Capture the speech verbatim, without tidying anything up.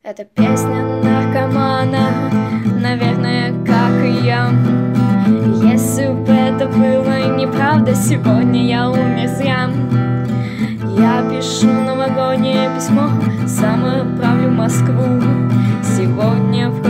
Это песня наркомана, наверное, как и я. Если бы это было неправда, сегодня я умер зря. Я пишу новогоднее письмо, сам отправлю в Москву. Сегодня в